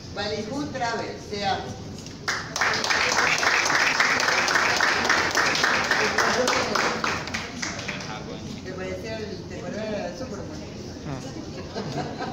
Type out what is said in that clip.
Ballyhoo Travel, sea. ¿Te parecía el temporal de Superman?